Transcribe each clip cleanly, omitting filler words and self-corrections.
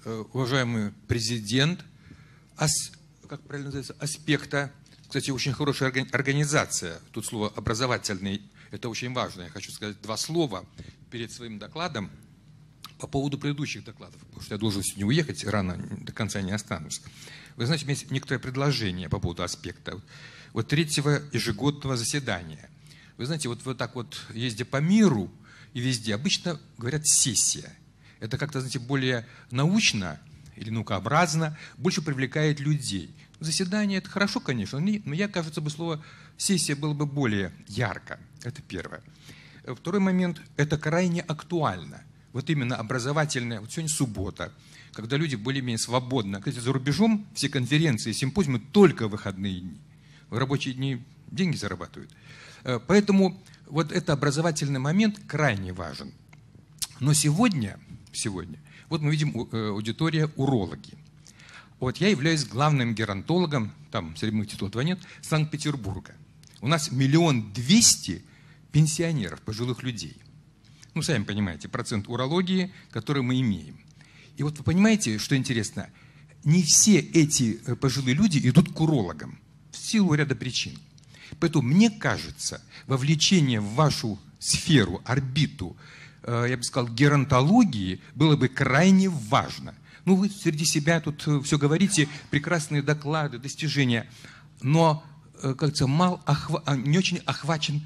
уважаемый президент, как правильно называется, аспекта, кстати, очень хорошая организация, тут слово «образовательный», это очень важно, я хочу сказать два слова перед своим докладом по поводу предыдущих докладов, потому что я должен сегодня уехать, рано, до конца не останусь. Вы знаете, у меня есть некоторое предложение по поводу аспекта. Вот третьего ежегодного заседания. Вы знаете, вот так вот, ездя по миру и везде, обычно говорят «сессия». Это как-то, знаете, более научно или наукообразно, больше привлекает людей. Заседание – это хорошо, конечно, но я, кажется, бы слово «сессия» было бы более ярко. Это первое. Второй момент – это крайне актуально. Вот именно образовательная, вот сегодня суббота, когда люди более-менее свободно. Кстати, за рубежом все конференции, симпозиумы только в выходные дни. В рабочие дни деньги зарабатывают. Поэтому вот этот образовательный момент крайне важен. Но сегодня, вот мы видим аудитория урологи. Вот я являюсь главным геронтологом, там среди моих титулов нет, Санкт-Петербурга. У нас 1 200 000 пенсионеров, пожилых людей. Ну, сами понимаете, процент урологии, который мы имеем. И вот вы понимаете, что интересно, не все эти пожилые люди идут к урологам в силу ряда причин. Поэтому, мне кажется, вовлечение в вашу сферу, орбиту, я бы сказал, геронтологии было бы крайне важно. Ну, вы среди себя тут все говорите, прекрасные доклады, достижения, но, кажется, не очень охвачен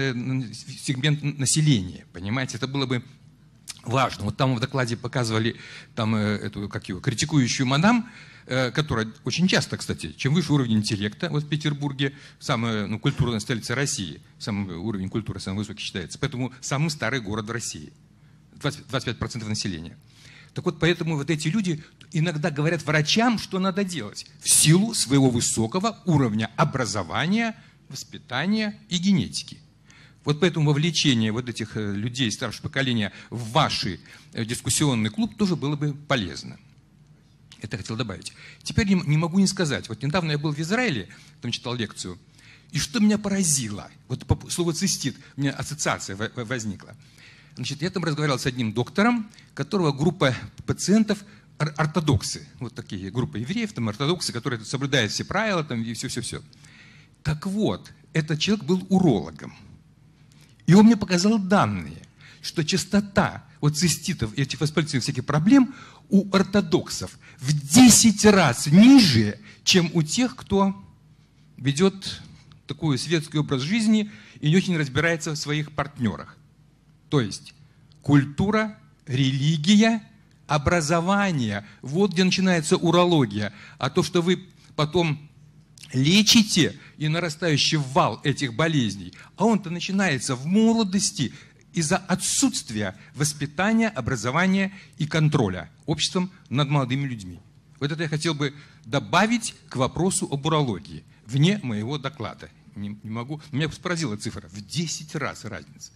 сегмент населения, понимаете, это было бы важно. Вот там в докладе показывали там, эту, критикующую мадам, которая очень часто, кстати, чем выше уровень интеллекта, вот в Петербурге, самая культурная столица России, самый уровень культуры самый высокий считается, поэтому самый старый город в России, 25% населения. Так вот, поэтому вот эти люди иногда говорят врачам, что надо делать в силу своего высокого уровня образования, воспитания и генетики. Вот поэтому вовлечение вот этих людей старшего поколения в ваш дискуссионный клуб тоже было бы полезно. Это я хотел добавить. Теперь не могу не сказать. Вот недавно я был в Израиле, там читал лекцию, и что меня поразило, вот по слову цистит, у меня ассоциация возникла. Значит, я там разговаривал с одним доктором, которого группа пациентов ортодоксы, вот такие группа евреев, там ортодоксы, которые соблюдают все правила, там и все-все-все. Так вот, этот человек был урологом. И он мне показал данные, что частота вот циститов и этих воспалительных всяких проблем у ортодоксов в 10 раз ниже, чем у тех, кто ведет такой светский образ жизни и не очень разбирается в своих партнерах. То есть культура, религия, образование. Вот где начинается урология. А то, что вы потом лечите и нарастающий вал этих болезней, а он-то начинается в молодости из-за отсутствия воспитания, образования и контроля обществом над молодыми людьми. Вот это я хотел бы добавить к вопросу об урологии, вне моего доклада. Не могу. Меня поразила цифра. В 10 раз разница.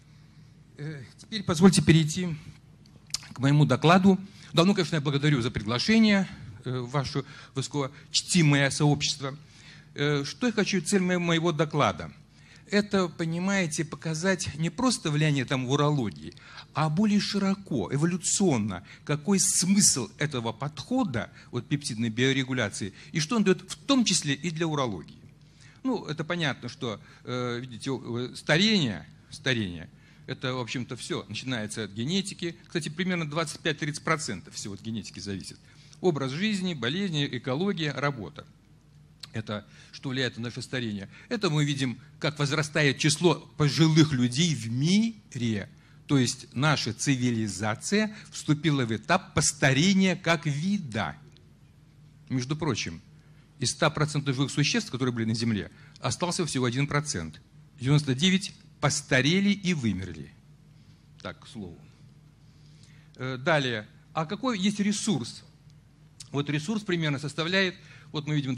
Теперь позвольте перейти к моему докладу. Давно, конечно, я благодарю за приглашение в ваше высокочтимое сообщество. Что я хочу, цель моего доклада? Это, понимаете, показать не просто влияние там в урологии, а более широко, эволюционно, какой смысл этого подхода, вот пептидной биорегуляции, и что он дает в том числе и для урологии. Ну, это понятно, что, видите, старение, это, в общем-то, все начинается от генетики. Кстати, примерно 25-30% всего от генетики зависит. Образ жизни, болезни, экология, работа. Это что влияет на наше старение. Это мы видим, как возрастает число пожилых людей в мире. То есть наша цивилизация вступила в этап постарения как вида. Между прочим, из 100% живых существ, которые были на Земле, остался всего 1%. 99% постарели и вымерли. Так, к слову. Далее. А какой есть ресурс? Вот ресурс примерно составляет, вот мы видим,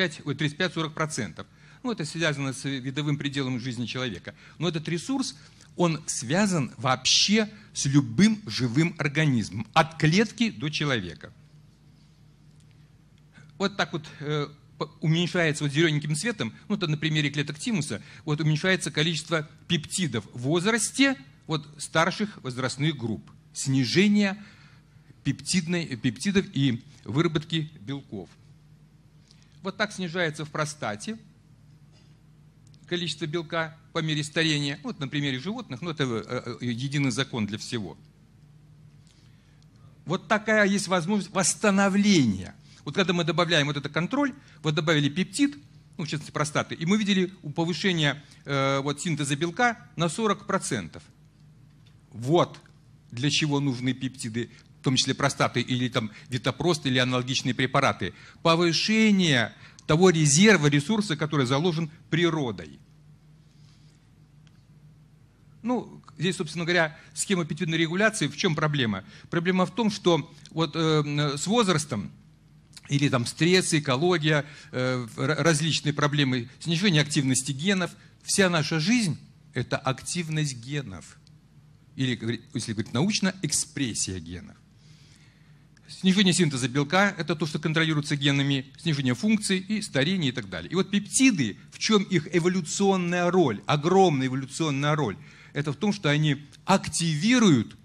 35-40%. Ну, это связано с видовым пределом жизни человека. Но этот ресурс, он связан вообще с любым живым организмом. От клетки до человека. Вот так вот уменьшается вот зелененьким цветом, ну, это на примере клеток тимуса, вот уменьшается количество пептидов в возрасте вот старших возрастных групп. Снижение пептидов и выработки белков. Вот так снижается в простате количество белка по мере старения. Вот на примере животных, но это единый закон для всего. Вот такая есть возможность восстановления. Вот когда мы добавляем вот этот контроль, вот добавили пептид, ну, в частности простаты, и мы видели повышение вот, синтеза белка на 40%. Вот для чего нужны пептиды, в том числе простаты или там витопрост или аналогичные препараты. Повышение того резерва, ресурса, который заложен природой. Ну, здесь, собственно говоря, схема пептидной регуляции. В чем проблема? Проблема в том, что вот, с возрастом, или там стресс, экология, различные проблемы, снижение активности генов, вся наша жизнь – это активность генов. Или, если говорить научно, экспрессия генов. Снижение синтеза белка – это то, что контролируется генами, снижение функций и старение и так далее. И вот пептиды, в чем их эволюционная роль, огромная эволюционная роль, это в том, что они активируют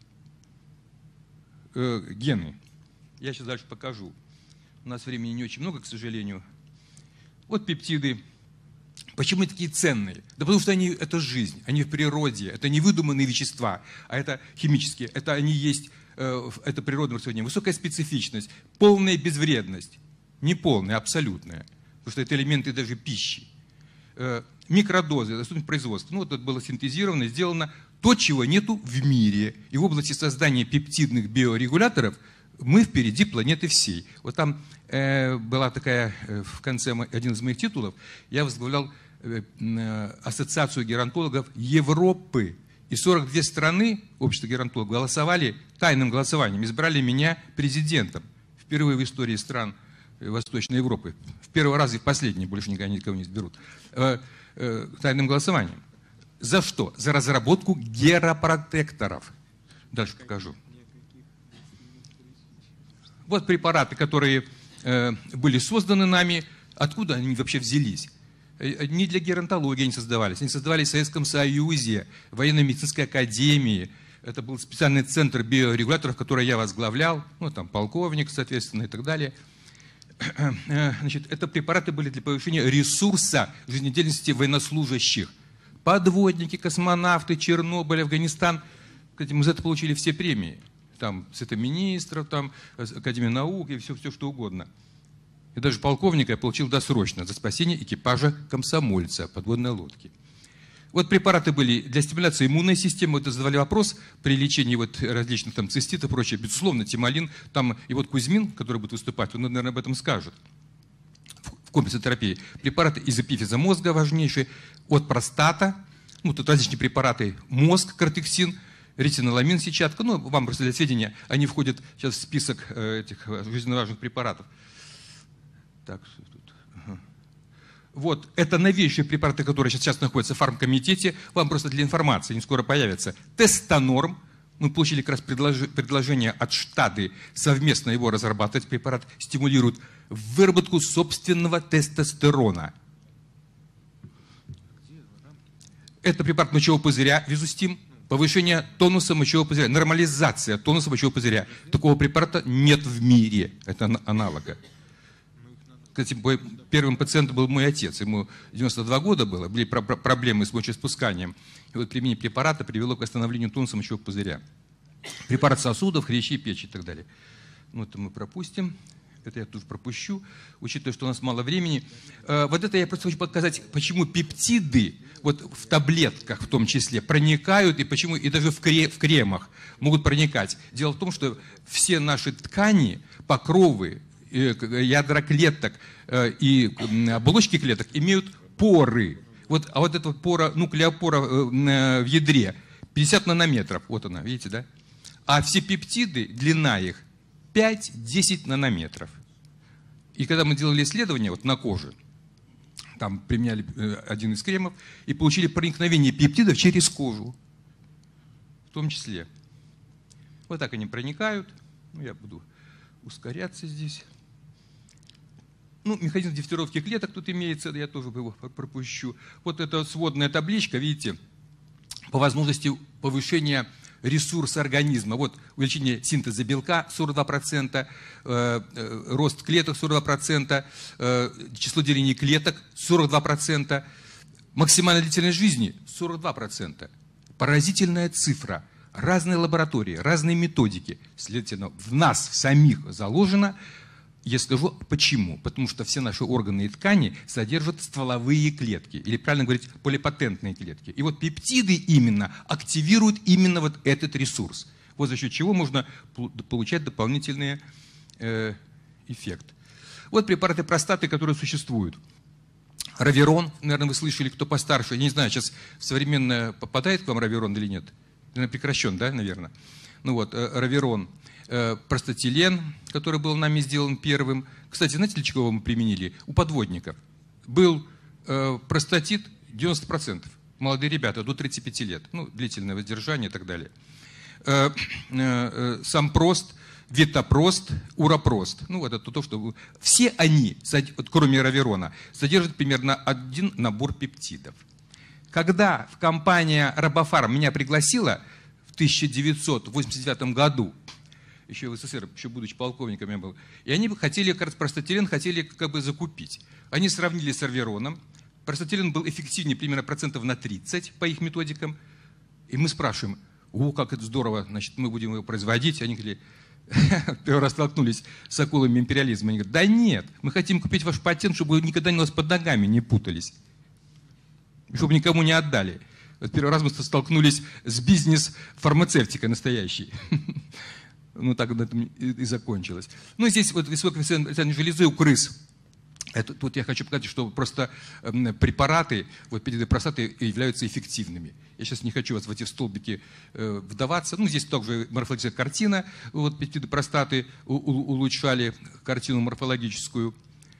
гены. Я сейчас дальше покажу. У нас времени не очень много, к сожалению. Вот пептиды. Почему они такие ценные? Да потому что это жизнь, они в природе, это не выдуманные вещества, а это химические, это они есть, это природное рассуждение. Высокая специфичность, полная безвредность, не полная, абсолютная, потому что это элементы даже пищи. Микродозы, доступность производства. Ну вот это было синтезировано, сделано то, чего нету в мире. И в области создания пептидных биорегуляторов мы впереди планеты всей. Вот там была такая, в конце один из моих титулов, я возглавлял Ассоциацию геронтологов Европы. И 42 страны, общество геронтологов, голосовали тайным голосованием, избрали меня президентом. Впервые в истории стран Восточной Европы. В первый раз и в последний, больше никого не изберут. Тайным голосованием. За что? За разработку геропротекторов. Дальше покажу. Вот препараты, которые были созданы нами. Откуда они вообще взялись? Не для геронтологии они создавались. Они создавались в Советском Союзе, в военно-медицинской академии. Это был специальный центр биорегуляторов, который я возглавлял. Ну, там полковник, соответственно, и так далее. Значит, это препараты были для повышения ресурса жизнедеятельности военнослужащих. Подводники, космонавты, Чернобыль, Афганистан. Кстати, мы за это получили все премии. Там Совета министров, там Академия наук и все, что угодно. И даже полковника я получил досрочно за спасение экипажа комсомольца подводной лодки. Вот препараты были для стимуляции иммунной системы. Вот задавали вопрос при лечении вот различных там циститов и прочее. Безусловно, Тималин, там и вот Кузьмин, который будет выступать, он, наверное, об этом скажет. В комплексной терапии. Препараты из эпифиза мозга важнейшие. От простата, ну тут различные препараты, мозг, кортексин, ретиноламин, сетчатка. Ну, вам просто для сведения, они входят сейчас в список этих жизненно важных препаратов. Так, что тут? Ага. Вот, это новейшие препараты, которые сейчас находятся в фармкомитете. Вам просто для информации, они скоро появятся. Тестонорм. Мы получили как раз предложение от Штады совместно его разрабатывать. Препарат стимулирует выработку собственного тестостерона. Это препарат мочевого пузыря, визустим. Повышение тонуса мочевого пузыря, нормализация тонуса мочевого пузыря. Такого препарата нет в мире. Это аналога. Кстати, первым пациентом был мой отец. Ему 92 года было, были проблемы с мочеиспусканием. И вот применение препарата привело к восстановлению тонуса мочевого пузыря. Препарат сосудов, хрящей, печи и так далее. Ну, это мы пропустим. Это я тут пропущу, учитывая, что у нас мало времени. Вот это я просто хочу показать, почему пептиды вот в таблетках в том числе проникают, и почему и даже в кремах могут проникать. Дело в том, что все наши ткани, покровы, ядра клеток и оболочки клеток имеют поры. Вот, а вот эта пора, нуклеопора в ядре 50 нанометров. Вот она, видите, да? А все пептиды, длина их 5-10 нанометров. И когда мы делали исследования вот на коже, там применяли один из кремов и получили проникновение пептидов через кожу. В том числе. Вот так они проникают. Ну, я буду ускоряться здесь. Ну, механизм дифферировки клеток тут имеется, я тоже его пропущу. Вот эта сводная табличка, видите, по возможности повышения ресурс организма. Вот увеличение синтеза белка 42%, рост клеток 42%, число делений клеток 42%, максимальная длительность жизни 42%. Поразительная цифра. Разные лаборатории, разные методики. Следовательно, в нас самих заложено. Я скажу почему. Потому что все наши органы и ткани содержат стволовые клетки, или, правильно говорить, полипатентные клетки. И вот пептиды именно активируют именно вот этот ресурс. Вот за счет чего можно получать дополнительный эффект. Вот препараты простаты, которые существуют. Раверон, наверное, вы слышали, кто постарше. Я не знаю, сейчас современное попадает к вам раверон или нет. Прекращен, да, наверное. Ну вот, раверон. Простатилен, который был нами сделан первым. Кстати, знаете, для чего мы применили? У подводников. Был простатит 90%. Молодые ребята, до 35 лет. Ну, длительное воздержание и так далее. Сампрост, витопрост, уропрост. Ну, вот это то, что... Все они, кроме раверона, содержат примерно один набор пептидов. Когда компания Робофарм меня пригласила в 1989 году, еще в СССР, еще будучи полковником я был, и они хотели, как раз простатилен хотели как бы закупить. Они сравнили с равероном. Простатилен был эффективнее примерно процентов на 30 по их методикам. И мы спрашиваем, о, как это здорово, значит, мы будем его производить. Они говорили, первый раз столкнулись с акулами империализма. Они говорят, да нет, мы хотим купить ваш патент, чтобы вы никогда у нас под ногами не путались. Чтобы никому не отдали. Вот первый раз мы столкнулись с бизнес-фармацевтикой настоящей. Ну, так на этом и закончилось. Ну, здесь вот высокая коэффициент железы у крыс. Тут я хочу показать, что просто препараты, вот пептиды простаты, являются эффективными. Я сейчас не хочу вас в эти столбики вдаваться. Ну, здесь также морфологическая картина. Вот пептиды простаты улучшали картину морфологическую.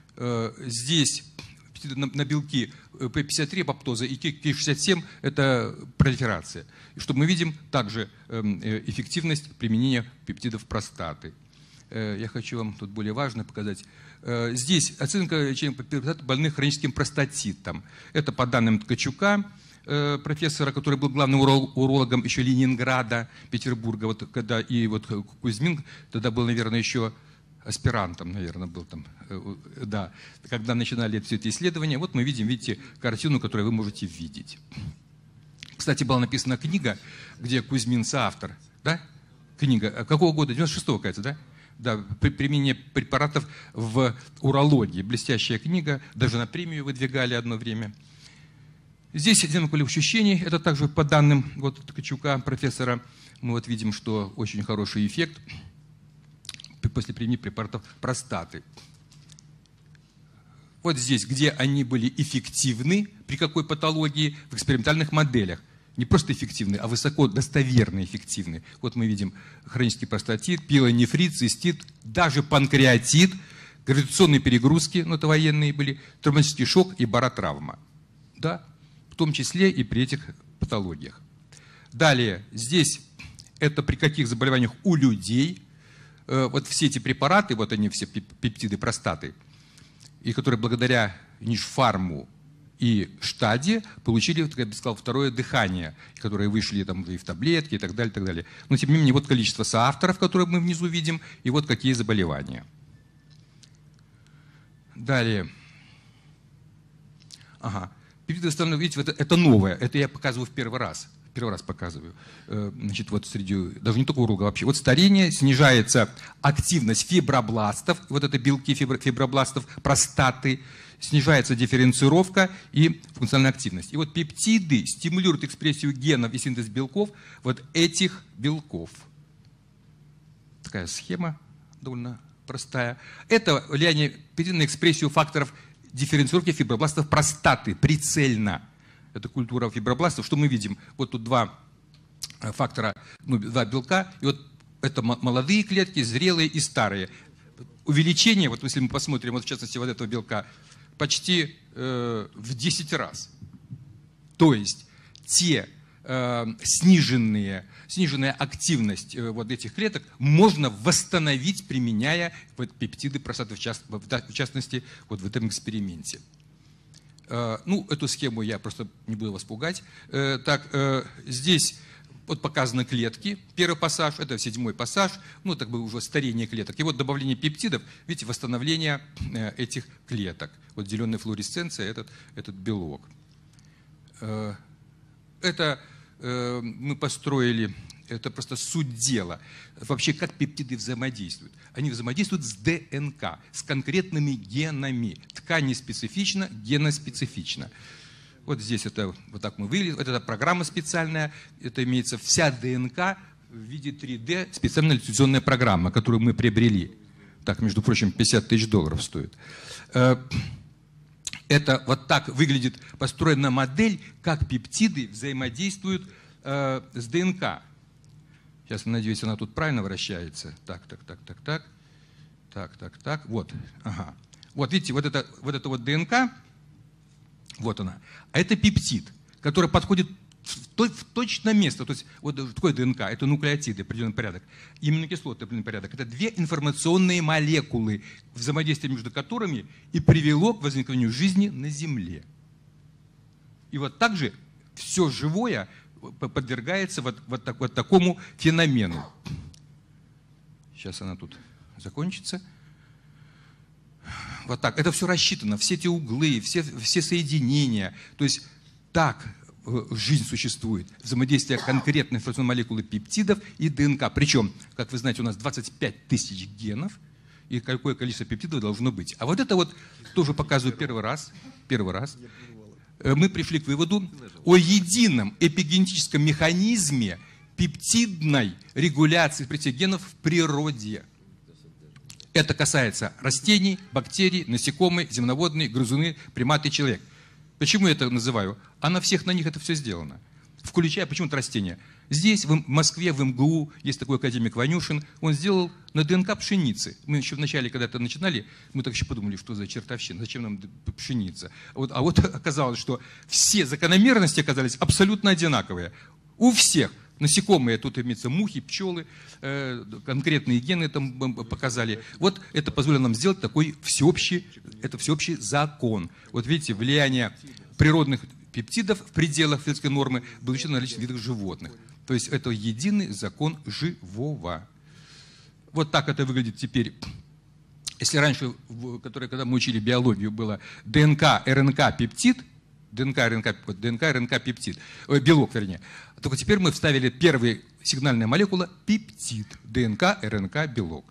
Здесь на белки P53 апоптоза и Ki67 это пролиферация. И что мы видим также эффективность применения пептидов простаты. Я хочу вам тут более важно показать. Здесь оценка лечения больных хроническим простатитом. Это по данным Ткачука, профессора, который был главным урологом еще Ленинграда, Петербурга, вот когда и вот Кузьмин тогда был, наверное, еще аспирантом, наверное, был там, да, когда начинали все эти исследования. Вот мы видим, видите, картину, которую вы можете видеть. Кстати, была написана книга, где Кузьмин соавтор, да? Книга какого года? 96-го, кажется, да? Да, применение препаратов в урологии. Блестящая книга, даже на премию выдвигали одно время. Здесь динамика ощущений, это также по данным вот Ткачука, профессора, мы вот видим, что очень хороший эффект после применения препаратов простаты. Вот здесь, где они были эффективны, при какой патологии, в экспериментальных моделях. Не просто эффективны, а высоко достоверно эффективны. Вот мы видим хронический простатит, пилонефрит, цистит, даже панкреатит, гравитационные перегрузки, ну это военные были, травматический шок и баротравма. Да, в том числе и при этих патологиях. Далее, здесь это при каких заболеваниях у людей. Вот все эти препараты, вот они все пептиды простаты, и которые благодаря Нижфарму и Штаде получили, как я бы сказал, второе дыхание, которые вышли там и в таблетки и так далее, и так далее. Но тем не менее, вот количество соавторов, которые мы внизу видим, и вот какие заболевания. Далее. Ага. Пептиды восстановлены, видите, это новое, это я показываю в первый раз. Первый раз показываю. Значит, вот среди, даже не только уролога вообще. Вот старение, снижается активность фибробластов, вот это белки фибробластов, простаты, снижается дифференцировка и функциональная активность. И вот пептиды стимулируют экспрессию генов и синтез белков, вот этих белков. Такая схема довольно простая. Это влияние пептидов на экспрессию факторов дифференцировки фибробластов простаты прицельно. Это культура фибробластов. Что мы видим? Вот тут два фактора, ну, два белка. И вот это молодые клетки, зрелые и старые. Увеличение, вот если мы посмотрим, вот в частности, вот этого белка, почти в 10 раз. То есть сниженная активность вот этих клеток можно восстановить, применяя вот пептиды простаты, в частности, вот в этом эксперименте. Ну, эту схему я просто не буду вас пугать. Так, здесь Вот показаны клетки, первый пассаж, это 7-й пассаж, ну, так бы уже старение клеток. И вот добавление пептидов, видите, восстановление этих клеток. Вот зеленая флуоресценция, этот белок. Это мы построили, это просто суть дела. Вообще, как пептиды взаимодействуют? Они взаимодействуют с ДНК, с конкретными генами. Ткань не специфична, геноспецифична. Вот здесь это вот так мы выглядим. Это программа специальная. Это имеется вся ДНК в виде 3D, специальная иллюстрационная программа, которую мы приобрели. Так, между прочим, $50 тысяч стоит. Это вот так выглядит построена модель, как пептиды взаимодействуют с ДНК. Сейчас, надеюсь, она тут правильно вращается. Так. Вот. Ага. Вот видите, вот это ДНК, вот она. А это пептид, который подходит в точное место. То есть вот такое ДНК, это нуклеотиды, определенный порядок, аминокислоты, определенный порядок. Это две информационные молекулы, взаимодействие между которыми и привело к возникновению жизни на Земле. И вот так же все живое подвергается вот такому феномену. Сейчас она тут закончится. Вот так. Это все рассчитано, все эти углы, все соединения. То есть так жизнь существует. Взаимодействие конкретной информационной молекулы пептидов и ДНК. Причем, как вы знаете, у нас 25 тысяч генов, и какое количество пептидов должно быть. А вот это вот тоже показываю первый раз. Мы пришли к выводу о едином эпигенетическом механизме пептидной регуляции генов в природе. Это касается растений, бактерий, насекомых, земноводные, грызуны, приматы и человек. Почему я это называю? А на всех на них это все сделано. Включая почему-то растения. Здесь, в Москве, в МГУ, есть такой академик Ванюшин, он сделал на ДНК пшеницы. Мы еще вначале, когда это начинали, мы так еще подумали, что за чертовщина, зачем нам пшеница. А вот оказалось, что все закономерности оказались абсолютно одинаковые. У всех. Насекомые, тут имеются мухи, пчелы, конкретные гены там показали. Вот это позволило нам сделать такой всеобщий закон. Вот видите, влияние природных пептидов в пределах физической нормы было учтено на различных видах животных. То есть это единый закон живого. Вот так это выглядит теперь. Если раньше, когда мы учили биологию, было ДНК, РНК, пептид, ДНК, РНК, пептид, белок, вернее. Только теперь мы вставили первая сигнальная молекула пептид, ДНК, РНК, белок.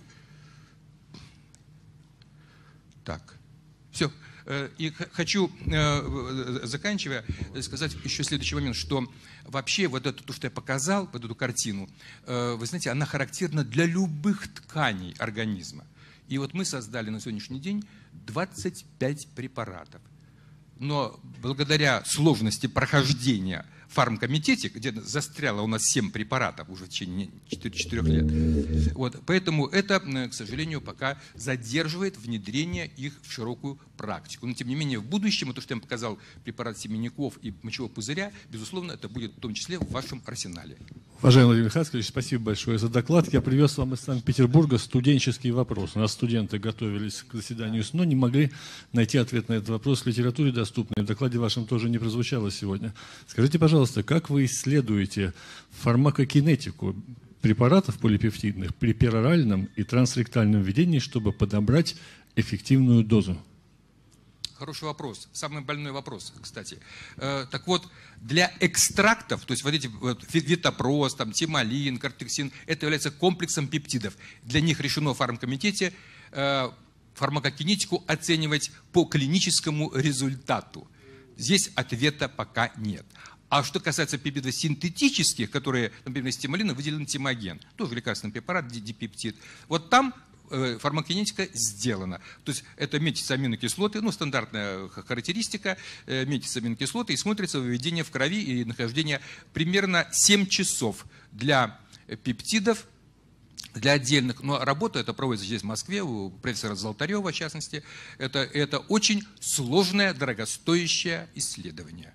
Так, все. И хочу, заканчивая, сказать еще следующий момент, что вообще вот это, то, что я показал, вот эту картину, вы знаете, она характерна для любых тканей организма. И вот мы создали на сегодняшний день 25 препаратов. Но благодаря сложности прохождения в фармкомитете, где застряло у нас 7 препаратов уже в течение 4 лет, вот, поэтому это, к сожалению, пока задерживает внедрение их в широкую практику. Но, тем не менее, в будущем, то, что я вам показал, препарат семенников и мочевого пузыря, безусловно, это будет в том числе в вашем арсенале. Уважаемый Владимир Михайлович, спасибо большое за доклад. Я привез вам из Санкт-Петербурга студенческий вопрос. У нас студенты готовились к заседанию СНО, не могли найти ответ на этот вопрос в литературе доступной. В докладе вашем тоже не прозвучало сегодня. Скажите, пожалуйста, как вы исследуете фармакокинетику препаратов полипептидных при пероральном и трансректальном введении, чтобы подобрать эффективную дозу? Хороший вопрос. Самый больной вопрос, кстати. Так вот, для экстрактов, то есть вот эти витопроз, там, тимолин, кортексин, это является комплексом пептидов. Для них решено в фармкомитете фармакокинетику оценивать по клиническому результату. Здесь ответа пока нет. А что касается пептидов синтетических, которые, например, из тимолина выделен тимоген, тоже лекарственный препарат, дипептид, вот там фармакокинетика сделана. То есть это метятся аминокислоты, ну, стандартная характеристика, метятся аминокислоты, и смотрится выведение в крови и нахождение примерно 7 часов для пептидов, для отдельных. Но работа эта проводится здесь, в Москве, у профессора Золотарева, в частности. Это очень сложное, дорогостоящее исследование.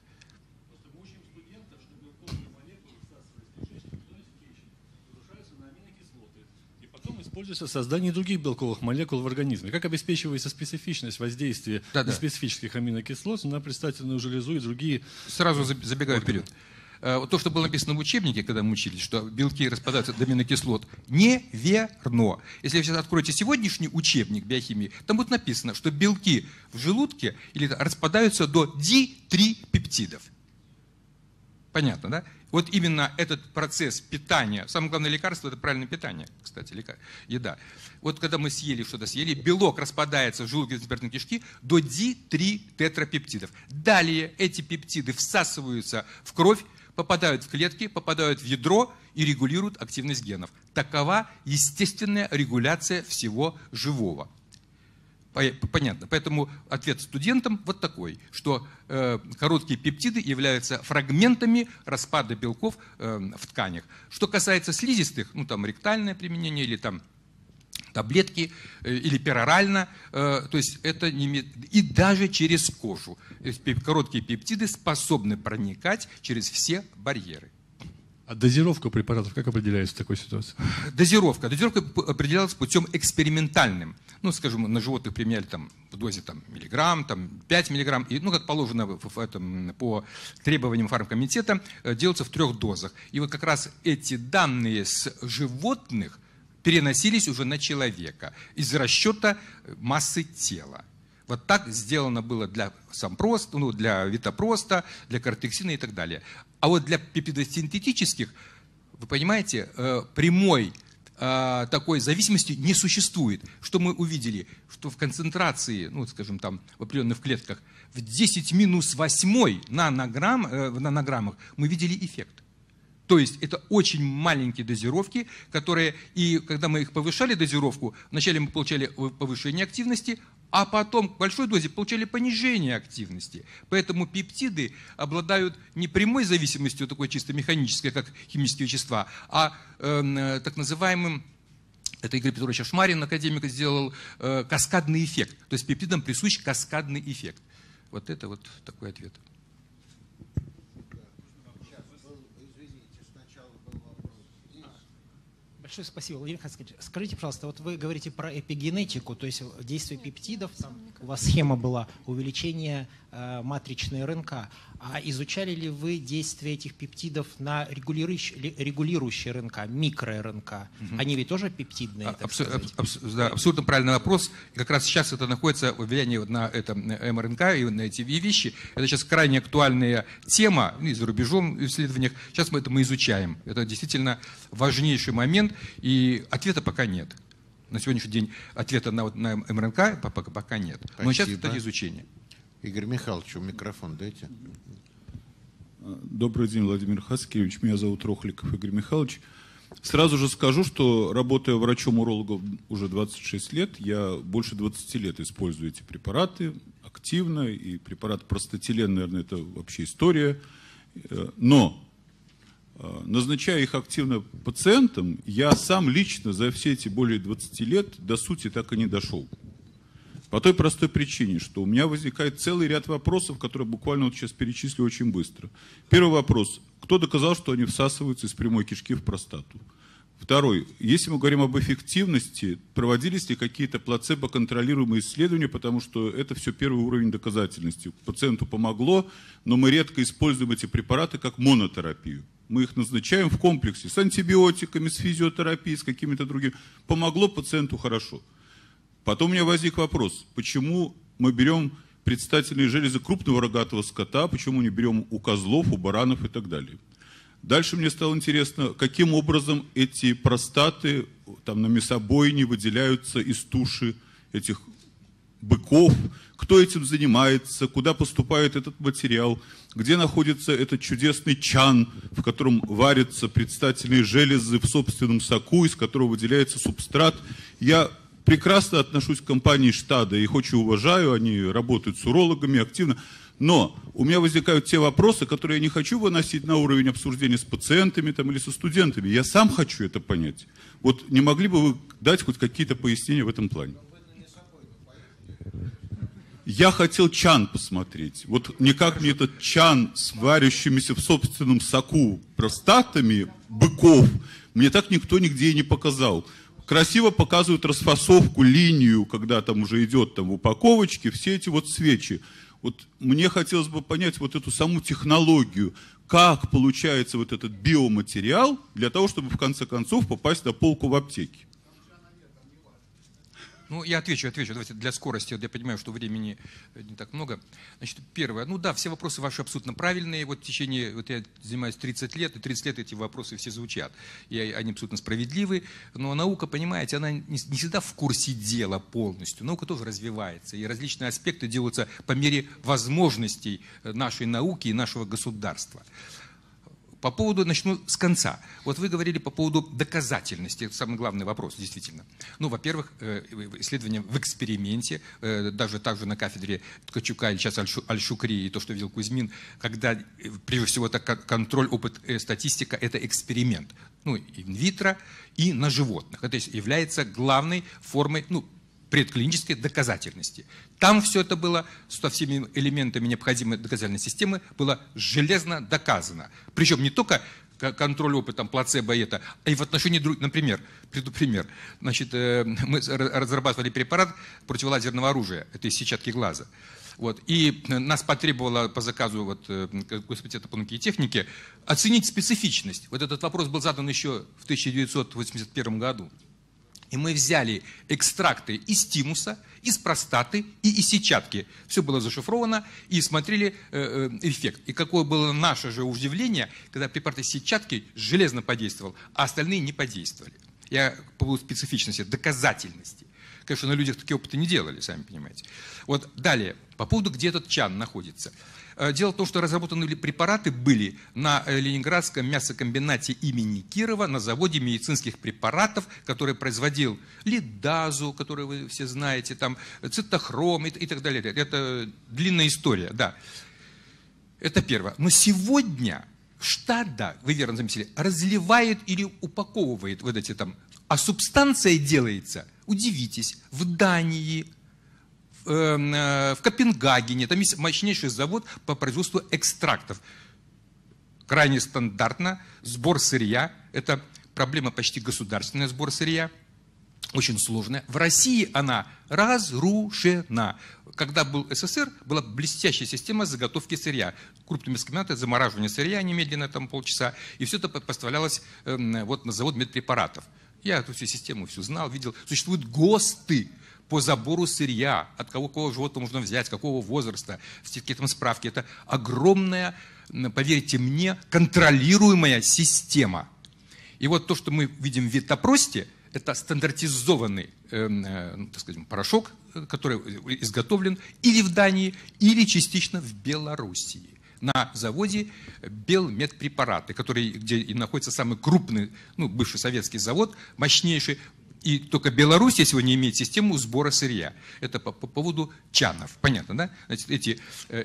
Используется создание других белковых молекул в организме. Как обеспечивается специфичность воздействия неспецифических аминокислот на предстательную железу и другие... Сразу забегаю вперед. то, что было написано в учебнике, когда мы учились, что белки распадаются до аминокислот, неверно. Если вы сейчас откроете сегодняшний учебник биохимии, там будет написано, что белки в желудке распадаются до D3-пептидов. Понятно, да? Вот именно этот процесс питания, самое главное лекарство – это правильное питание, кстати, еда. Вот когда мы что-то съели, белок распадается в желудке цистоперстной кишки до D3-тетрапептидов. Далее эти пептиды всасываются в кровь, попадают в клетки, попадают в ядро и регулируют активность генов. Такова естественная регуляция всего живого. Понятно. Поэтому ответ студентам вот такой, что короткие пептиды являются фрагментами распада белков в тканях. Что касается слизистых, ну там ректальное применение или там таблетки, или перорально, то есть это не имеет, и даже через кожу. Короткие пептиды способны проникать через все барьеры. А дозировка препаратов как определяется в такой ситуации? Дозировка определялась путем экспериментальным. Ну, скажем, на животных применяли там, в дозе там, миллиграмм, там, 5 миллиграмм. И, ну, как положено по требованиям фармкомитета, делается в 3 дозах. И вот как раз эти данные с животных переносились уже на человека из расчета массы тела. Вот так сделано было для сампроста, ну, для витопроста, для кортексина и так далее. А вот для пептидосинтетических, вы понимаете, прямой такой зависимости не существует. Что мы увидели? Что в концентрации, ну, скажем, там, в определенных клетках, в 10-8 нанограммах мы видели эффект. То есть это очень маленькие дозировки, которые, и когда мы их повышали дозировку, вначале мы получали повышение активности, а потом в большой дозе получали понижение активности. Поэтому пептиды обладают не прямой зависимостью, такой чисто механической, как химические вещества, а так называемым, это Игорь Петрович Ашмарин, академик, сделал каскадный эффект. То есть пептидам присущ каскадный эффект. Вот это вот такой ответ. Большое спасибо, Владимир Хаскович. Скажите, пожалуйста, вот вы говорите про эпигенетику, то есть действие пептидов, там у вас схема была увеличение матричной РНК. А изучали ли вы действие этих пептидов на регулирующие РНК, микро-РНК? Они ведь тоже пептидные, так сказать? Да, абсолютно правильный вопрос. Как раз сейчас это находится в влиянии на это МРНК и на эти вещи. Это сейчас крайне актуальная тема, и за рубежом в исследованиях. Сейчас мы это изучаем. Это действительно важнейший момент, и ответа пока нет. На сегодняшний день ответа на МРНК пока нет. Спасибо. Но сейчас это изучение. Игорь Михайлович, микрофон дайте. Добрый день, Владимир Хацкевич. Меня зовут Рохликов Игорь Михайлович. Сразу же скажу, что работая врачом-урологом уже 26 лет, я больше 20 лет использую эти препараты активно, и препарат простатилен, наверное, это вообще история. Но, назначая их активно пациентам, я сам лично за все эти более 20 лет до сути так и не дошел. По той простой причине, что у меня возникает целый ряд вопросов, которые буквально вот сейчас перечислю очень быстро. Первый вопрос. Кто доказал, что они всасываются из прямой кишки в простату? Второй. Если мы говорим об эффективности, проводились ли какие-то плацебо-контролируемые исследования, потому что это все первый уровень доказательности. Пациенту помогло, но мы редко используем эти препараты как монотерапию. Мы их назначаем в комплексе с антибиотиками, с физиотерапией, с какими-то другими. Помогло пациенту хорошо. Потом у меня возник вопрос, почему мы берем предстательные железы крупного рогатого скота, почему не берем у козлов, у баранов и так далее. Дальше мне стало интересно, каким образом эти простаты там, на мясобойне выделяются из туши этих быков, кто этим занимается, куда поступает этот материал, где находится этот чудесный чан, в котором варятся предстательные железы в собственном соку, из которого выделяется субстрат. Я прекрасно отношусь к компании Штада, их очень уважаю, они работают с урологами активно. Но у меня возникают те вопросы, которые я не хочу выносить на уровень обсуждения с пациентами там, или со студентами. Я сам хочу это понять. Вот не могли бы вы дать хоть какие-то пояснения в этом плане? Я хотел чан посмотреть. Вот никак мне этот чан с варящимися в собственном соку простатами быков, мне так никто нигде и не показал. Красиво показывают расфасовку, линию, когда там уже идет там в упаковочке, все эти вот свечи. Вот мне хотелось бы понять вот эту саму технологию, как получается вот этот биоматериал для того, чтобы в конце концов попасть на полку в аптеке. Ну, я отвечу. Давайте для скорости. Вот я понимаю, что времени не так много. Значит, первое. Ну да, все вопросы ваши абсолютно правильные. Вот в течение, вот я занимаюсь 30 лет, и 30 лет эти вопросы все звучат. И они абсолютно справедливы. Но наука, понимаете, она не всегда в курсе дела полностью. Наука тоже развивается. И различные аспекты делаются по мере возможностей нашей науки и нашего государства. По поводу, начну с конца. Вот вы говорили по поводу доказательности. Это самый главный вопрос, действительно. Ну, во-первых, исследования в эксперименте, даже также на кафедре Ткачука или сейчас Аль-Шукри, и то, что видел Кузьмин, когда, прежде всего, это контроль, опыт, статистика, это эксперимент. Ну, инвитро и на животных. Это является главной формой, ну, предклинической доказательности. Там все это было со всеми элементами необходимой доказательной системы было железно доказано. Причем не только контроль опытом, плацебо это, а и в отношении других. Например, приведу пример. Значит, мы разрабатывали препарат противолазерного оружия, это из сетчатки глаза. Вот. И нас потребовало по заказу Госпиталя по науке и технике оценить специфичность. Вот этот вопрос был задан еще в 1981 году. И мы взяли экстракты из тимуса, из простаты и из сетчатки. Все было зашифровано и смотрели эффект. И какое было наше же удивление, когда препарат из сетчатки железно подействовал, а остальные не подействовали. Я по поводу специфичности, доказательности. Конечно, на людях такие опыты не делали, сами понимаете. Вот далее, по поводу, где этот чан находится. Дело в том, что разработанные препараты были на Ленинградском мясокомбинате имени Кирова, на заводе медицинских препаратов, который производил лидазу, которую вы все знаете, там, цитохром и так далее. Это длинная история, да. Это первое. Но сегодня штат, да, вы верно заметили, разливает или упаковывает вот эти там, а субстанция делается, удивитесь, в Дании, в Копенгагене, там есть мощнейший завод по производству экстрактов. Крайне стандартно, сбор сырья, это проблема почти государственная, сбор сырья, очень сложная. В России она разрушена. Когда был СССР, была блестящая система заготовки сырья. Крупными комбинаты, замораживание сырья немедленно, там полчаса, и все это поставлялось вот на завод медпрепаратов. Я эту всю систему всю знал, видел. Существуют ГОСТы по забору сырья, от какого животного можно взять, какого возраста, какие там справки. Это огромная, поверьте мне, контролируемая система. И вот то, что мы видим в Витопросте, это стандартизованный так сказать, порошок, который изготовлен или в Дании, или частично в Белоруссии. На заводе Белмедпрепараты, где и находится самый крупный, ну, бывший советский завод, мощнейший. И только Белоруссия сегодня имеет систему сбора сырья. Это по поводу чанов. Понятно, да? Значит,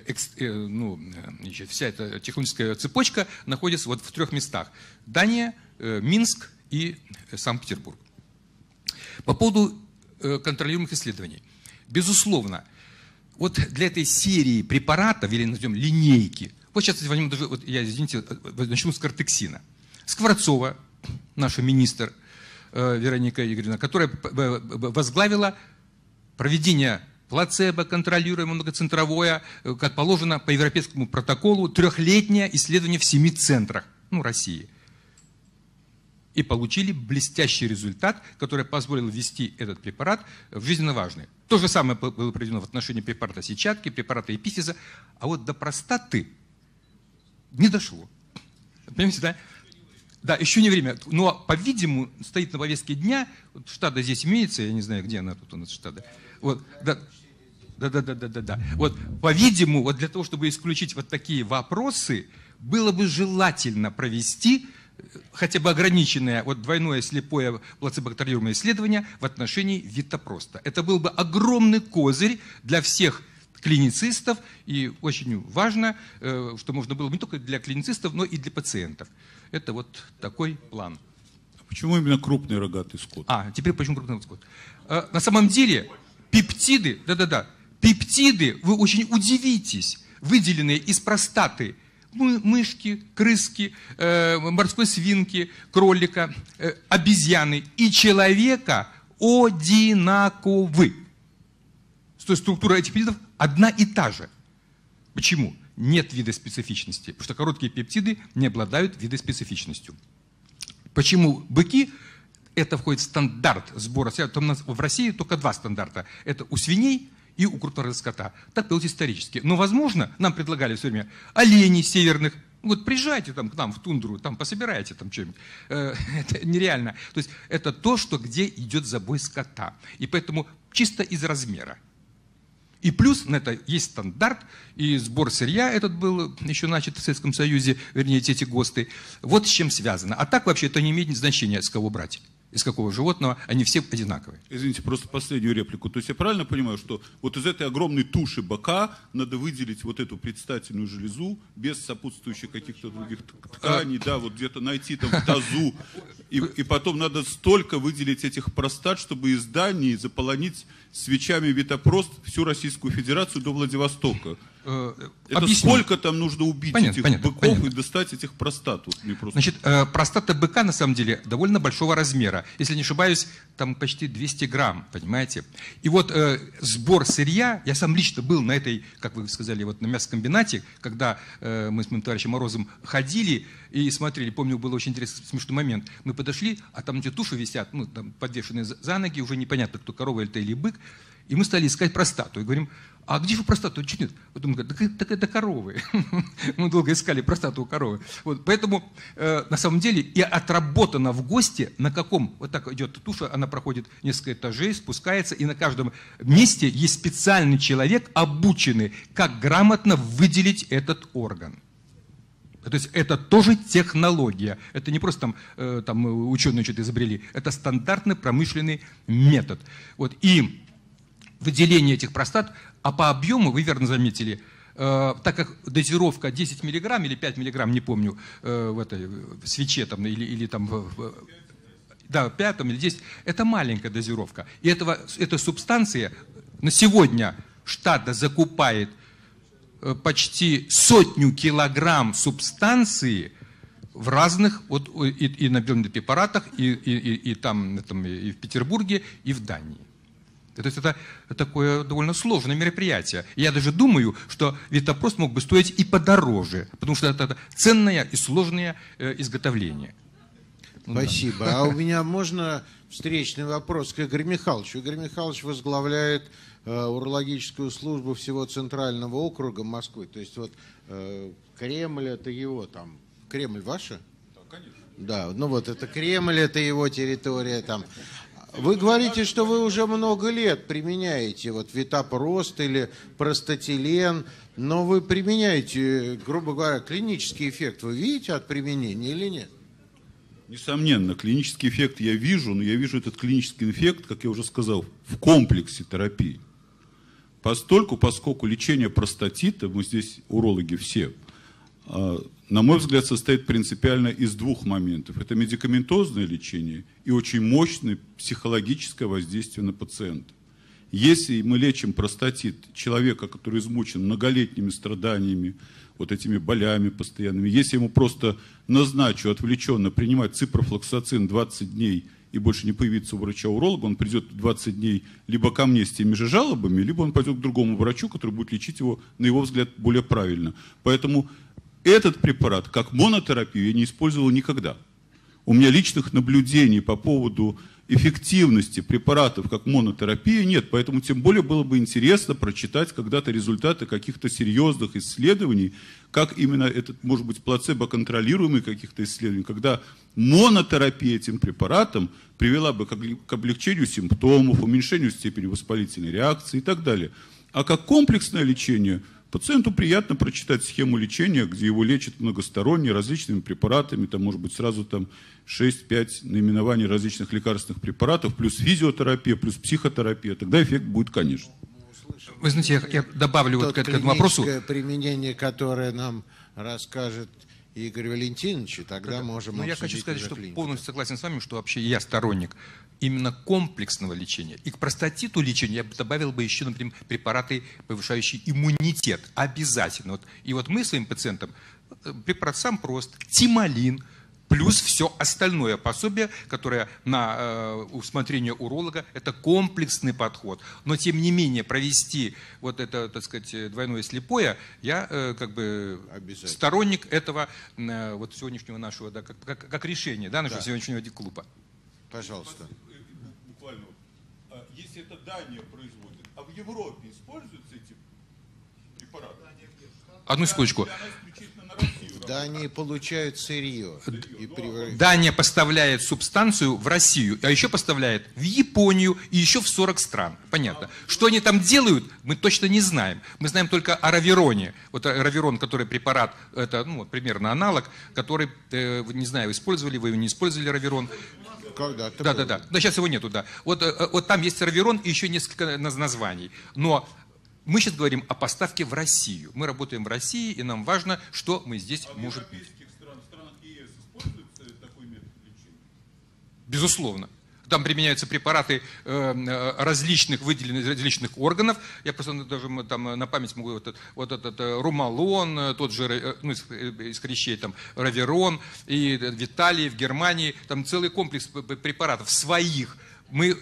вся эта технологическая цепочка находится вот в 3 местах. Дания, Минск и Санкт-Петербург. По поводу контролируемых исследований. Безусловно, вот для этой серии препаратов, или назовем линейки, вот сейчас возьмем даже, вот я, извините, начну с кортексина. Скворцова, наша министр Вероника Игоревна, которая возглавила проведение плацебо, контролируемое многоцентровое, как положено по европейскому протоколу, 3-летнее исследование в 7 центрах, ну, России. И получили блестящий результат, который позволил ввести этот препарат в жизненно важный. То же самое было проведено в отношении препарата сетчатки, препарата эпифиза, а вот до простаты не дошло. Понимаете, да? Да, еще не время. Но, по-видимому, стоит на повестке дня, вот штада здесь имеется, я не знаю, где она тут у нас штада. Вот, да. Вот, по-видимому, вот для того, чтобы исключить вот такие вопросы, было бы желательно провести хотя бы ограниченное вот двойное слепое плацебо-контролируемое исследование в отношении Витопроста. Это был бы огромный козырь для всех клиницистов, и очень важно, что можно было не только для клиницистов, но и для пациентов. Это вот такой план. Почему именно крупный рогатый скот? Теперь почему крупный рогатый скот? На самом деле пептиды, пептиды, вы очень удивитесь, выделенные из простаты мышки, крыски, морской свинки, кролика, обезьяны и человека одинаковы. То есть структура этих пептидов одна и та же. Почему? Нет видоспецифичности, потому что короткие пептиды не обладают видоспецифичностью. Почему быки? Это входит в стандарт сбора. Там у нас в России только 2 стандарта. Это у свиней и у крупного скота. Так было исторически. Но, возможно, нам предлагали все время оленей северных. Вот приезжайте там, к нам в тундру, там пособирайте там что-нибудь. Это нереально. То есть это то, что где идет забой скота. И поэтому чисто из размера. И плюс на это есть стандарт, и сбор сырья этот был еще начат в Советском Союзе, вернее, эти ГОСТы. Вот с чем связано. А так вообще это не имеет значения, с кого брать. Из какого животного, они все одинаковые. Извините, просто последнюю реплику. То есть я правильно понимаю, что вот из этой огромной туши быка надо выделить вот эту предстательную железу без сопутствующих каких-то других тканей, да, вот где-то найти там в тазу. И потом надо столько выделить этих простат, чтобы из Дании заполонить свечами Витопрост всю Российскую Федерацию до Владивостока. Это Объясню. сколько там нужно убить этих быков и достать этих простат? Вот мне просто... Значит, простата быка на самом деле довольно большого размера. Если не ошибаюсь, там почти 200 грамм, понимаете? И вот сбор сырья, я сам лично был на этой, как вы сказали, вот на мясокомбинате, когда мы с моим товарищем Морозом ходили и смотрели, помню, был очень интересный, смешной момент. Мы подошли, а там эти туши висят, ну, там подвешенные за ноги, уже непонятно, кто корова или бык. И мы стали искать простату. И говорим, а где же простату? Чуть нет. Потом говорят, так это коровы. Мы долго искали простату у коровы. Вот, поэтому на самом деле и отработано в ГОСТе, на каком, вот так идет туша, она проходит несколько этажей, спускается, и на каждом месте есть специальный человек, обученный, как грамотно выделить этот орган. То есть это тоже технология. Это не просто там ученые что-то изобрели. Это стандартный промышленный метод. Вот, и выделение этих простат, а по объему, вы верно заметили, так как дозировка 10 миллиграмм или 5 миллиграмм, не помню, в этой свече там, или там, да, 5 или 10, это маленькая дозировка. И эта субстанция на сегодня штат закупает почти 100 килограмм субстанции в разных, вот, и на препаратах, и там, и в Петербурге, и в Дании. То есть это такое довольно сложное мероприятие. Я даже думаю, что Витопрост мог бы стоить и подороже, потому что это ценное и сложное изготовление. Спасибо. А у меня можно встречный вопрос к Игорю Михайловичу. Игорь Михайлович возглавляет урологическую службу всего Центрального округа Москвы. То есть вот Кремль это его там. Кремль ваша? Да, конечно. Да, ну вот это Кремль, это его территория там. Вы говорите, что вы уже много лет применяете вот Витапрост или простатилен, но вы применяете, грубо говоря, клинический эффект. Вы видите от применения или нет? Несомненно, клинический эффект я вижу, но я вижу этот клинический эффект, как я уже сказал, в комплексе терапии. Поскольку лечение простатита, мы здесь урологи все, на мой взгляд, состоит принципиально из 2 моментов. Это медикаментозное лечение и очень мощное психологическое воздействие на пациента. Если мы лечим простатит человека, который измучен многолетними страданиями, вот этими болями постоянными, если ему просто назначу отвлеченно принимать ципрофлоксацин 20 дней и больше не появится у врача-уролога, он придет 20 дней либо ко мне с теми же жалобами, либо он пойдет к другому врачу, который будет лечить его, на его взгляд, более правильно. Поэтому этот препарат, как монотерапию, я не использовал никогда. У меня личных наблюдений по поводу эффективности препаратов как монотерапия нет, поэтому тем более было бы интересно прочитать когда-то результаты каких-то серьезных исследований, как именно этот, может быть, плацебо-контролируемый каких-то исследований, когда монотерапия этим препаратом привела бы к облегчению симптомов, уменьшению степени воспалительной реакции и так далее. А как комплексное лечение – пациенту приятно прочитать схему лечения, где его лечат многосторонне, различными препаратами, там может быть сразу там 6-5 наименований различных лекарственных препаратов, плюс физиотерапия, плюс психотерапия, тогда эффект будет, конечно. Вы знаете, я добавлю вот к этому вопросу. Применение, которое нам расскажет Игорь Валентинович, и тогда можем я хочу сказать, что полностью согласен с вами, что вообще я сторонник именно комплексного лечения. И к простатиту лечения я бы добавил бы еще, например, препараты, повышающие иммунитет. Обязательно. И вот мы своим пациентам, препарат сам прост, тимолин, Плюс все остальное пособие, которое на усмотрение уролога, это комплексный подход. Но тем не менее провести вот это, так сказать, двойное слепое, я как бы сторонник этого вот сегодняшнего нашего, да, как решения, да, нашего сегодняшнего клуба. Пожалуйста. Буквально. Если это Дания производит, а в Европе используются эти препараты? Одну секундочку. В Дании получают сырье. Дания поставляет субстанцию в Россию, а еще поставляет в Японию и еще в 40 стран. Понятно. Что они там делают, мы точно не знаем. Мы знаем только о равероне. Вот раверон, который препарат, это ну, примерно аналог, который, не знаю, использовали вы, не использовали раверон. Когда-то да. Но сейчас его нету, да. Вот там есть раверон и еще несколько названий. Но мы сейчас говорим о поставке в Россию. Мы работаем в России, и нам важно, что мы здесь можем... В европейских странах ЕС используется такой метод лечения? Безусловно. Там применяются препараты различных, выделенных различных органов. Я просто даже там на память могу вот этот румалон, тот же ну, из хрящей, там, раверон, и в Италии, в Германии, там целый комплекс препаратов своих. Мы...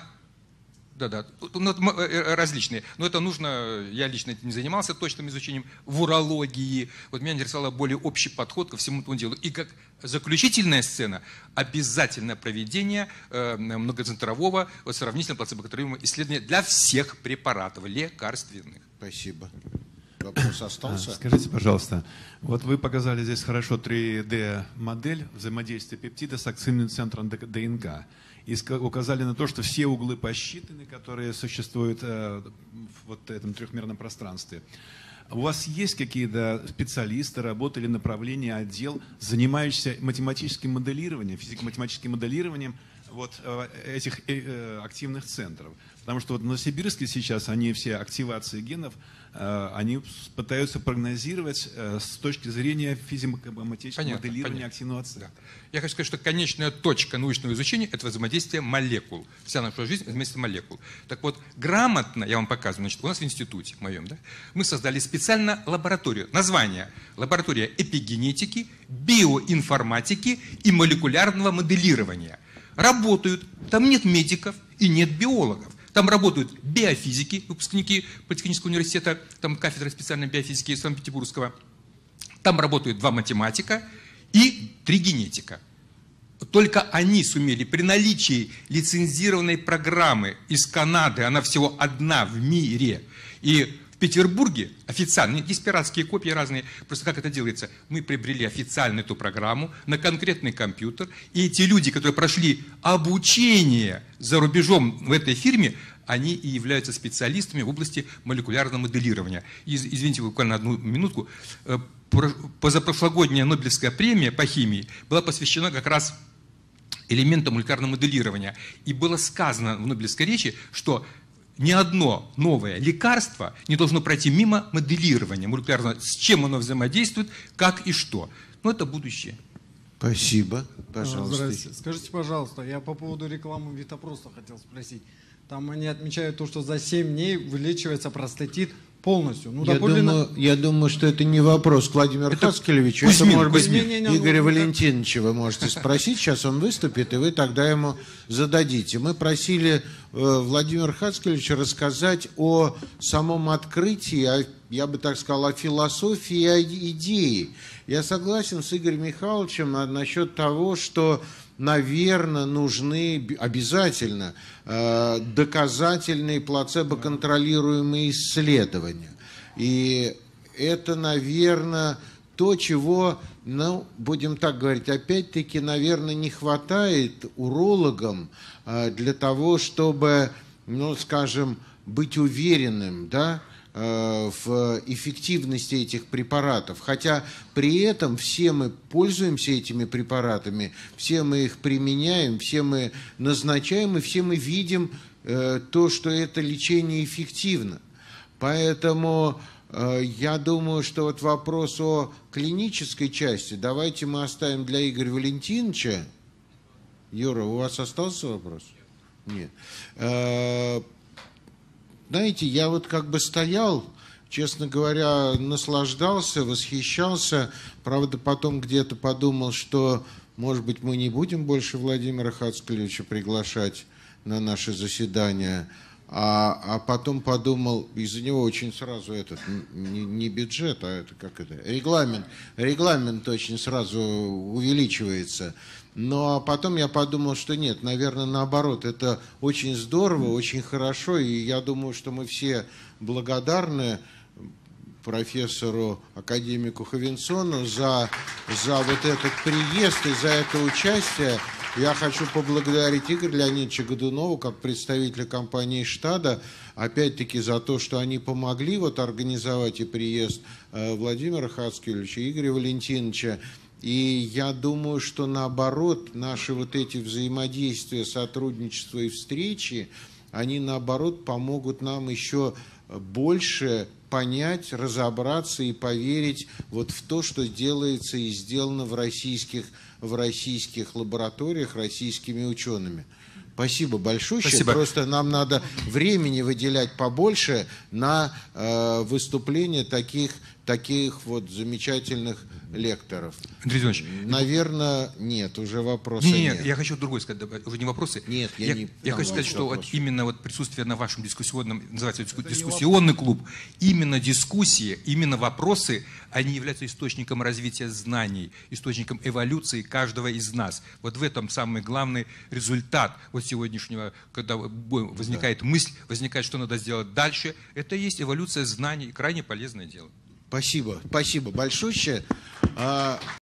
Да, различные. Но это нужно, я лично не занимался точным изучением в урологии. Вот меня интересовал более общий подход ко всему этому делу. И как заключительная сцена, обязательное проведение многоцентрового сравнительно плацебо-контролируемого исследования для всех препаратов лекарственных. Спасибо. Вопрос остался? Скажите, пожалуйста, вот вы показали здесь хорошо 3D-модель взаимодействия пептида с активным центром ДНК. И указали на то, что все углы посчитаны, которые существуют в вот этом трехмерном пространстве. У вас есть какие-то специалисты, работы или направления, отдел, занимающиеся математическим моделированием, физико-математическим моделированием вот этих активных центров? Потому что вот в Новосибирске сейчас они все активации генов, они пытаются прогнозировать с точки зрения физико-математического моделирования активного центра. Да. Я хочу сказать, что конечная точка научного изучения – это взаимодействие молекул. Вся наша жизнь – это взаимодействие молекул. Так вот, грамотно, я вам показываю, значит, у нас в институте моем, да, мы создали специально лабораторию. Название – лаборатория эпигенетики, биоинформатики и молекулярного моделирования. Работают, там нет медиков и нет биологов. Там работают биофизики, выпускники Политехнического университета, там кафедра специальной биофизики Санкт-Петербургского. Там работают 2 математика и 3 генетика. Только они сумели при наличии лицензированной программы из Канады, она всего одна в мире, и в Петербурге официально, есть пиратские копии разные, просто как это делается? Мы приобрели официально эту программу на конкретный компьютер, и эти люди, которые прошли обучение за рубежом в этой фирме, они и являются специалистами в области молекулярного моделирования. Извините, буквально одну минутку. Позапрошлогодняя Нобелевская премия по химии была посвящена как раз элементам молекулярного моделирования. И было сказано в Нобелевской речи, что ни одно новое лекарство не должно пройти мимо моделирования молекулярного, с чем оно взаимодействует, как и что. Но это будущее. Спасибо. Пожалуйста. Здравствуйте. Скажите, пожалуйста, я по поводу рекламы Витапроста хотел спросить. Там они отмечают то, что за 7 дней вылечивается простатит полностью. Ну, я думаю, что это не вопрос к Владимиру Хаскелевичу. Это, может быть, Игоря Валентиновича вы можете спросить. Сейчас он выступит, и вы тогда ему зададите. Мы просили Владимира Хаскелевича рассказать о самом открытии, я бы так сказал, о философии и о идее. Я согласен с Игорем Михайловичем насчет того, что, наверное, нужны обязательно доказательные плацебо-контролируемые исследования. И это, наверное, то, чего, ну, будем так говорить, опять-таки, наверное, не хватает урологам для того, чтобы, ну, скажем, быть уверенным, да, в эффективности этих препаратов. Хотя при этом все мы пользуемся этими препаратами, все мы их применяем, все мы назначаем, и все мы видим то, что это лечение эффективно. Поэтому я думаю, что вот вопрос о клинической части давайте мы оставим для Игоря Валентиновича. Юра, у вас остался вопрос? Нет. Знаете, я вот как бы стоял, честно говоря, наслаждался, восхищался. Правда, потом где-то подумал, что может быть, мы не будем больше Владимира Хацкалевича приглашать на наши заседания. А потом подумал, из-за него очень сразу не бюджет, а регламент очень сразу увеличивается. Но потом я подумал, что нет, наверное, наоборот, это очень здорово, очень хорошо, и я думаю, что мы все благодарны профессору, академику Ховенсону за вот этот приезд и за это участие. Я хочу поблагодарить Игоря Леонидовича Годунова, как представителя компании «Штада», опять-таки за то, что они помогли организовать и приезд Владимира Хацкалевича, Игоря Валентиновича. И я думаю, что наоборот, наши эти взаимодействия, сотрудничества и встречи, они наоборот помогут нам еще больше понять, разобраться и поверить в то, что делается и сделано в российских лабораториях российскими учеными. Спасибо большое. Спасибо. Просто нам надо времени выделять побольше на выступление таких замечательных лекторов. Андрей Иванович. Наверное, нет, уже вопросы нет. Я хочу другое сказать, уже не вопросы. Нет, я хочу сказать, что именно присутствие на вашем дискуссионном, называется дискуссионный клуб, именно дискуссии, именно вопросы, они являются источником развития знаний, источником эволюции каждого из нас. Вот в этом самый главный результат сегодняшнего, когда возникает мысль, возникает, что надо сделать дальше, это и есть эволюция знаний, крайне полезное дело. Спасибо большое.